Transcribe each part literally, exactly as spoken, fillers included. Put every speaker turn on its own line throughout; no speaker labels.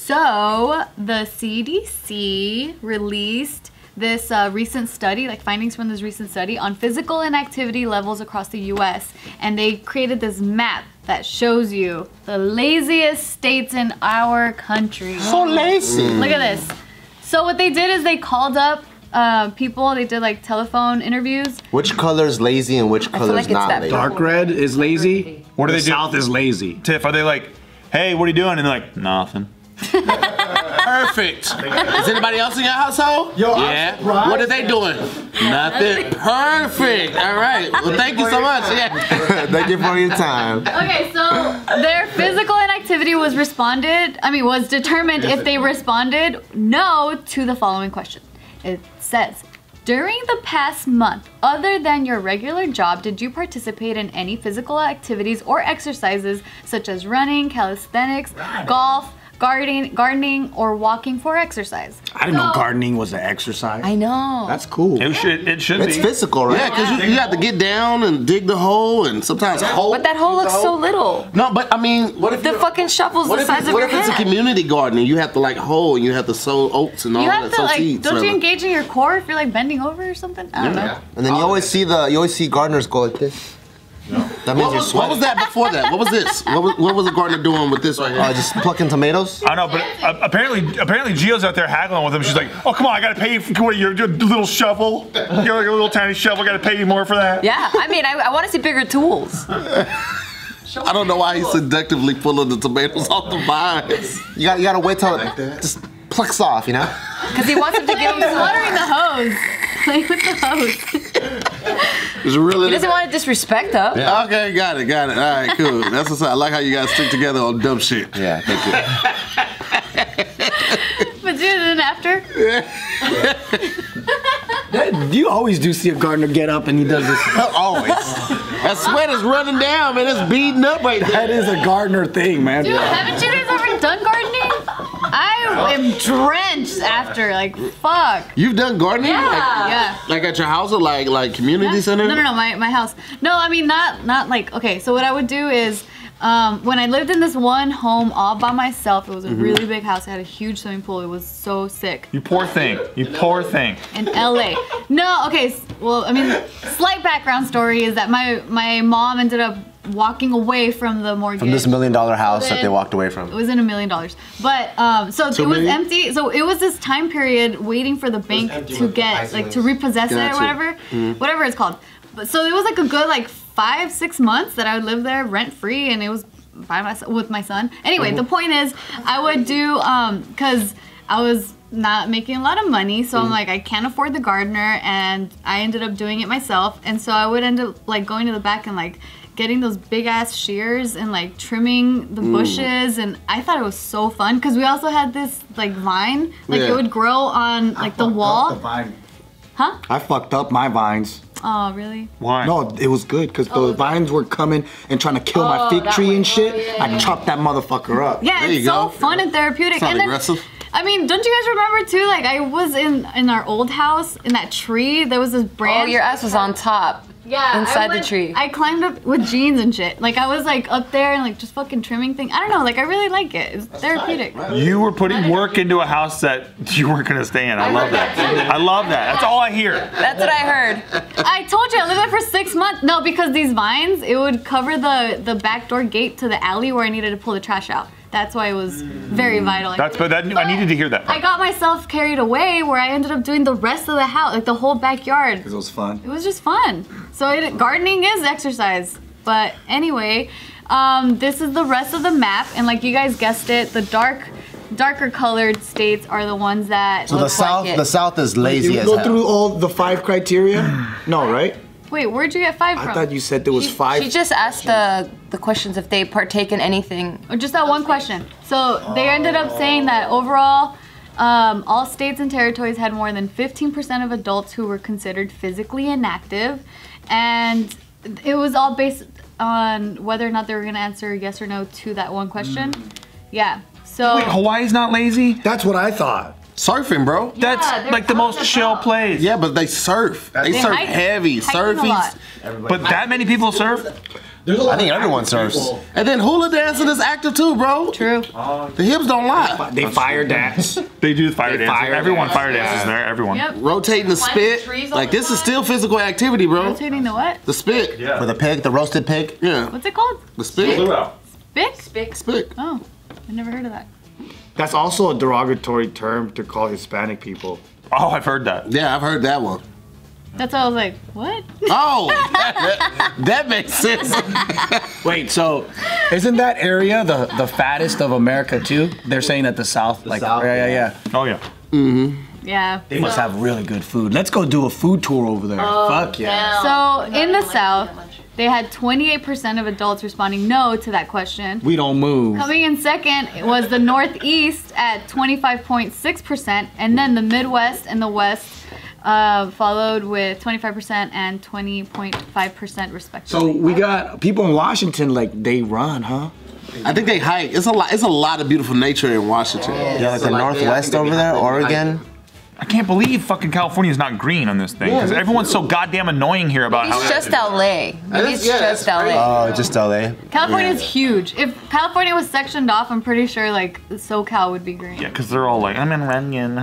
So the C D C released this uh, recent study, like findings from this recent study on physical inactivity levels across the U S And they created this map that shows you the laziest states in our country.
So lazy.
Look at this. So what they did is they called up uh, people, they did like telephone interviews.
Which color is lazy and which color is
like
not lazy?
Dark red is lazy.
What do
The
they do?
South is lazy.
Tiff, are they like, hey, what are you doing? And they're like, nothing.
Perfect. Is anybody else in your household?
Yo,
yeah. What are they doing? Nothing. Perfect. All right. Well, thank you so much. Yeah.
Thank you for your time.
Okay, so their physical inactivity was responded, I mean, was determined if they responded no to the following question. It says, during the past month, other than your regular job, did you participate in any physical activities or exercises such as running, calisthenics, golf, gardening, gardening, or walking for exercise?
I didn't
So-
know gardening was an exercise.
I know.
That's cool.
It should, it should
It's
be.
physical, right?
Yeah, because you, you have to get down and dig the hole and sometimes hold.
But that hole looks so little.
No, but I mean, what if
The
you-
fucking shovel's
What
the
if,
size
it's,
of
what
your
if it's a
head.
community garden? You have to like hoe and you have to sow oats and all
You have
that.
to
sow
like,
seeds,
don't you
rather.
engage in your core if you're like bending over or something? I don't know.
And then you always see the you always see gardeners go like this. That means
What
you're
was, what
sweating.
was that before that? What was this? What was, what was the gardener doing with this right here?
Uh, just plucking tomatoes.
I know, but uh, apparently, apparently Gio's out there haggling with him. She's like, "Oh, come on, I gotta pay you for what, your, your little shovel. You got like a little tiny shovel. I gotta pay you more for that."
Yeah, I mean, I, I want to see bigger tools.
I don't know why he's seductively pulling the tomatoes off the vines.
You got you gotta wait till it just plucks off, you know.
Because he wants him to give him
He's
some.
watering the hose. Playing with the hose.
It's really.
He doesn't want to disrespect us.
Yeah. Okay, got it, got it. All right, cool. That's what's up. I like how you guys stick together on dumb shit.
Yeah, thank you.
But dude, then after,
You always do see a gardener get up and he does this.
Always. That sweat is running down, man. It's beating up right there.
That is a gardener thing, man.
dude, haven't you guys ever done gardening? I am drenched after, like, fuck.
You've done gardening?
Yeah.
Like,
Yeah.
like at your house or like like community center?
No, no, no, my, my house. No, I mean, not, not like, okay, so what I would do is, um, when I lived in this one home all by myself, it was a
Mm-hmm.
really big house. It had a huge swimming pool. It was so sick.
You poor thing. You poor thing.
In L A. No, okay, s- well, I mean, slight background story is that my, my mom ended up walking away from the mortgage.
From this million dollar house that they
Then-
walked away
It
from.
wasn't a million dollars, but um, so
Two
it was
million?
empty. So it was this time period waiting for the bank
empty
to
with
get
ice
like
wings.
to repossess it
Gotcha.
or whatever, whatever it's called. But so it was like a good like five six months that I would live there rent free, and it was by myself with my son. Anyway, the point is, I would do um because I was not making a lot of money, so I'm like I can't afford the gardener, and I ended up doing it myself, and so I would end up like going to the back and like getting those big ass shears and like trimming the bushes, and I thought it was so fun because we also had this like vine, like
Yeah.
it would grow on like the wall.
The vine.
Huh?
I fucked up my vines.
Oh, really?
Why?
No, it was good because
Oh,
the vines were coming and trying to kill my
Oh,
fig
that
tree
way.
and shit.
Oh, yeah,
I
yeah.
chopped that motherfucker up.
Yeah,
There
it's
you
so
go.
fun and therapeutic.
Sound
and then,
aggressive.
I mean, don't you guys remember too? Like I was in in our old house in that tree. There was this branch.
Oh, your ass was on top.
Yeah,
inside
I
the
went-
tree.
I climbed up with jeans and shit. Like I was like up there and like just fucking trimming things. I don't know. Like I really like it. It's therapeutic.
You were putting work into a house that you weren't gonna stay in. I love that. I love that. That's all I hear.
That's what I heard.
I told you I lived there for six months. No, because these vines, it would cover the the back door gate to the alley where I needed to pull the trash out. That's why it was very vital.
That's but that I needed to hear that.
I got myself carried away where I ended up doing the rest of the house, like the whole backyard.
Because it was fun.
It was just fun. So it, gardening is exercise. But anyway, um, this is the rest of the map, and like you guys guessed it, the dark, darker colored states are the ones that.
So the
Looks like
south,
it.
the south is
You
lazy as
go
hell.
through all the five criteria? No, right?
Wait, where'd you get five
I
from?
thought you said there was five.
She just asked the the questions if they partake in anything.
Or just that one question. So they ended up saying that overall, um, all states and territories had more than fifteen percent of adults who were considered physically inactive, and it was all based on whether or not they were going to answer yes or no to that one question. Yeah. So.
Wait, Hawaii's not lazy?
That's what I thought.
Surfing, bro.
That's
they're
like the
fun
most
as
chill
hell.
place.
Yeah, but they surf. They,
They
surf
hike-
heavy.
hiking a lot.
Surfies.
But that many people surf?
I think everyone surfs.
And then hula dancing is active too, bro.
True.
The hips don't lie.
They fire dance.
They do fire
They
dance.
fire
Everyone
dance.
fire dances there. Everyone.
Yep.
Rotating the spit. Like this is still physical activity, bro.
Rotating the what?
The spit.
Yeah.
For the pig, the roasted pig.
Yeah.
What's it called?
The spit.
Bic?
Spick.
Spit.
Oh, I never heard of that.
That's also a derogatory term to call Hispanic people.
Oh, I've heard that.
Yeah, I've heard that one.
That's why I was like, what?
Oh, that, that makes sense.
Wait, so isn't that area the, the fattest of America too? They're saying that the South, like,
South,
yeah, yeah, yeah.
Oh yeah.
Yeah.
They must have really good food. Let's go do a food tour over there. Fuck yeah.
So in the South, they had twenty-eight percent of adults responding no to that question.
We don't move.
Coming in second was the Northeast at twenty-five point six percent, and then the Midwest and the West uh, followed with twenty-five percent and twenty point five percent
So
respectively.
we got people in Washington, like, they run, huh?
I think they hike. It's a lot. It's a lot of beautiful nature in Washington.
Yeah, like the Northwest over there, Oregon.
I can't believe fucking California is not green on this thing because everyone's so goddamn annoying here about
It's
how.
just L A. Maybe it's
yeah,
just
that's
L A.
Oh, just L A.
California's huge. If California was sectioned off, I'm pretty sure like SoCal would be green.
Yeah, because they're all like, I'm in Runyon.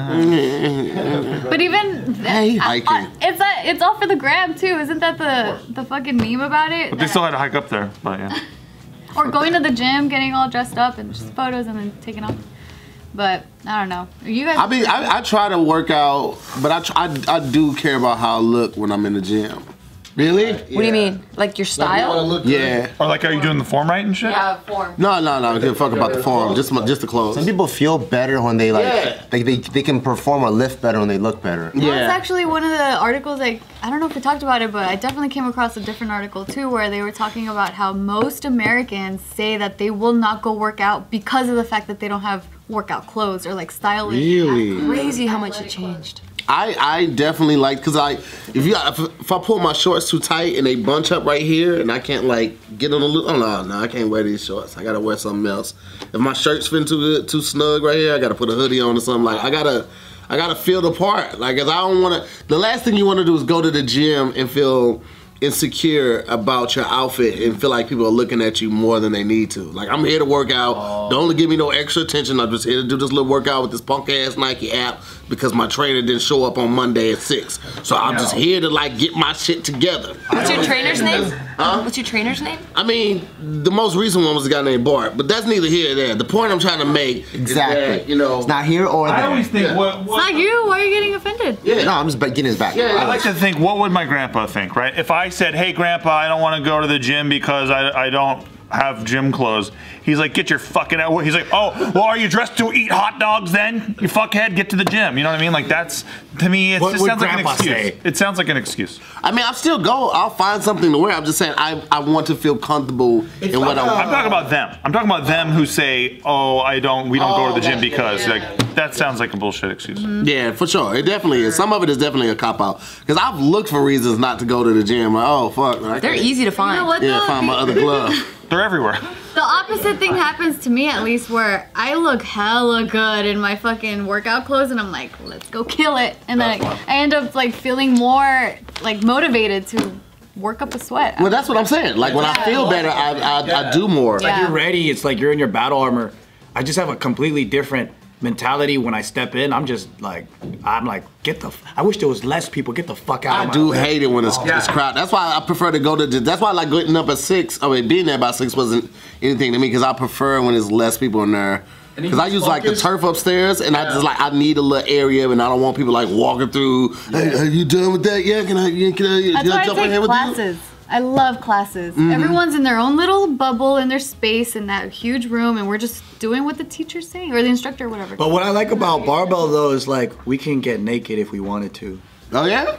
But even
Hey,
I-
hiking.
I- it's a, it's all for the gram too. Isn't that the the fucking meme about it?
But they still had to hike up there. But yeah.
Or going to the gym, getting all dressed up and just photos and then taking off. But I don't know. Are you guys?
I mean, I, I try to work out, but I, tr- I I do care about how I look when I'm in the gym.
Really?
What do you mean? Like your style?
Yeah.
Or like, are you doing the form right and shit?
form.
No, no, no. I don't give a fuck about the form. Just my, just the clothes.
Some people feel better when they like,
Yeah.
like they, they can perform or lift better when they look better.
That was
Yeah.
actually one of the articles, like, I don't know if we talked about it, but I definitely came across a different article too where they were talking about how most Americans say that they will not go work out because of the fact that they don't have workout clothes or like stylish.
Really?
Crazy how much it changed.
I, I definitely like, because I if you if, if I pull my shorts too tight and they bunch up right here and I can't like get on a little, oh no, no, I can't wear these shorts. I gotta wear something else. If my shirt's fitting too good, too snug right here, I gotta put a hoodie on or something. Like I gotta I gotta feel the part. Like, cause I don't wanna, the last thing you wanna do is go to the gym and feel insecure about your outfit and feel like people are looking at you more than they need to. Like, I'm here to work out.
Oh.
Don't give me no extra attention. I'm just here to do this little workout with this punk ass Nike app because my trainer didn't show up on Monday at six. So I'm just here to like get my shit together.
What's your trainer's name?
Huh?
What's your trainer's name?
I mean, the most recent one was a guy named Bart, but that's neither here nor there. The point I'm trying to make
Exactly.
is that, you know,
It's not here or there.
I always think,
Yeah.
what,
It's
what,
not you. Why are you getting offended?
yeah.
No, I'm just getting his back.
Yeah,
I like to think, what would my grandpa think, right? If I said, hey, grandpa, I don't want to go to the gym because I, I don't have gym clothes. He's like, get your fucking, he's like, oh, well, are you dressed to eat hot dogs then? You fuckhead, get to the gym. You know what I mean? Like, that's, to me, it
What
just
would
sounds like an
grandpa
excuse.
say?
It sounds like an excuse.
I mean, I'll still go. I'll find something to wear. I'm just saying I, I want to feel comfortable in what I
I'm
want.
talking about them. I'm talking about them who say, oh, I don't, we don't go to the gym because, like, that sounds like a bullshit excuse.
Yeah, for sure. It definitely is. Some of it is definitely a cop out. Because I've looked for reasons not to go to the gym. Like, oh, fuck. I
They're
can't-
easy to find.
You know what
Yeah,
though?
find my other glove.
They're everywhere.
The opposite thing happens to me at least where I look hella good in my fucking workout clothes and I'm like, let's go kill it. And then I, I end up like feeling more like motivated to work up a sweat.
Well, that's what I'm saying. Like, when I feel better, I, I, I do more.
Yeah.
You're ready. It's like you're in your battle armor. I just have a completely different mentality when I step in. I'm just like, I'm like, get the, f- I wish there was less people. Get the fuck out of
I
my
do
way.
hate it when it's, it's crowded. That's why I prefer to go to the, that's why I like getting up at six. I mean, being there by six wasn't anything to me because I prefer when there's less people in there. Because I use like the turf upstairs and I just like, I need a little area and I don't want people like walking through, hey, are you done with that yet? Can I, can I,
That's
can
why
I
I
jump in
take
here with you?
classes. I love classes. Everyone's in their own little bubble in their space in that huge room and we're just doing what the teacher's saying or the instructor or whatever.
But what I like about barbell though is like we can get naked if we wanted to.
Oh yeah?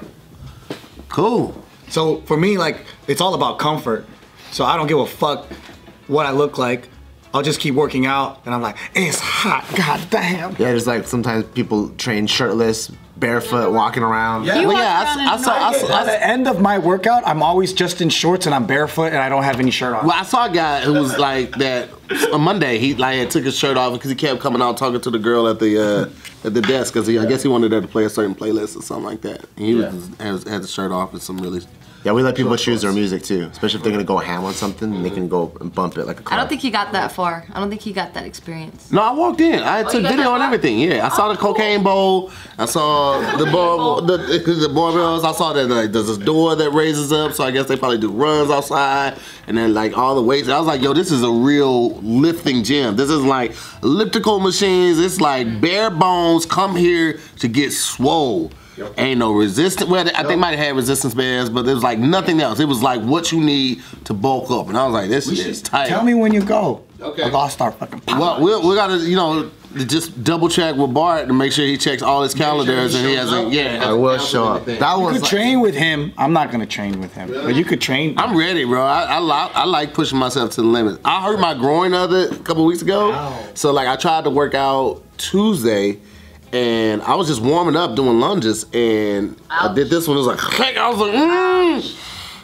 Cool.
So for me, like it's all about comfort. So I don't give a fuck what I look like. I'll just keep working out, and I'm like, it's hot. God damn.
Yeah, there's like sometimes people train shirtless, barefoot, walking around.
Yeah.
You
Well,
walk
yeah,
around
I, I
in
saw, I,
Norway.
saw,
At the end of my workout, I'm always just in shorts and I'm barefoot and I don't have any shirt on.
Well, I saw a guy who was like that on Monday. He like had took his shirt off because he kept coming out talking to the girl at the uh, at the desk because he I guess he wanted her to play a certain playlist or something like that. And he was, had, had the shirt off and some really
Yeah, we let people choose their music too, especially if they're gonna go ham on something, and they can go and bump it like a car.
I don't think he got that far. I don't think he got that experience.
No, I walked in. I took
you got
video
that
and
far?
everything. Yeah, I saw the cocaine bowl. I saw the bar, the, the barbells. I saw that like there's this door that raises up, so I guess they probably do runs outside, and then like all the weights. I was like, yo, this is a real lifting gym. This is like elliptical machines. It's like bare bones. Come here to get swole. Yep. Ain't no resistance. Well, I think might have had resistance bands, but there was like nothing else. It was like what you need to bulk up, and I was like, this shit is tight.
Tell me when you go.
Okay.
Like, I'll start fucking.
Well, we we gotta, you know, just double check with Bart to make sure he checks all his calendars and he hasn't. Yeah,
I will show up. That
You
was
could
like,
train with him. I'm not gonna train with him, but you could train.
I'm ready, bro. I, I like I like pushing myself to the limit. I hurt my groin the other a couple weeks ago,
Wow.
so like I tried to work out Tuesday, and I was just warming up doing lunges, and I did this one. It was like click. I was like, mm,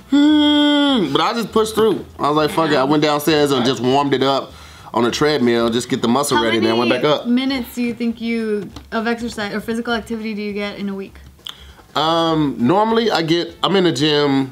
mm, but I just pushed through. I was like, fuck it. I went downstairs and just warmed it up on a treadmill, just get the muscle
How
ready,
many
then went back up.
minutes do you think you of exercise or physical activity do you get in a week?
Um, normally I get, I'm in the gym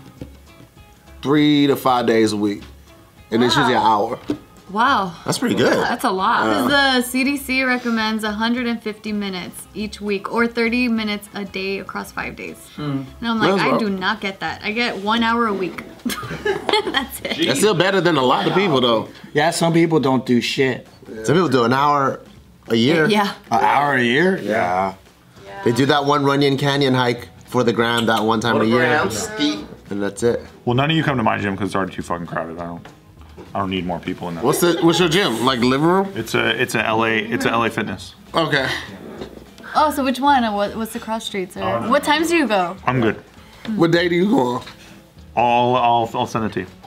three to five days a week, and it's usually an hour.
Wow.
that's pretty good.
That's a lot.
Uh,
The C D C recommends one hundred fifty minutes each week or thirty minutes a day across five days. And I'm like,
That's
I
rough.
do not get that. I get one hour a week. That's it.
That's still better than a lot of people though.
Yeah, some people don't do shit.
Some people do an hour a year.
Yeah.
An hour a year? Yeah.
They do that one Runyon Canyon hike for the gram that one time a year, and that's it.
Well, none of you come to my gym because it's already too fucking crowded. I don't. I don't need more people in there.
What's the what's your gym? Like living room?
It's a it's a L A it's a L A Fitness.
Okay.
Oh, so which one? What, what's the cross streets? Or what times do you go?
I'm good.
What day do you go on?
I'll I'll I'll send it to you.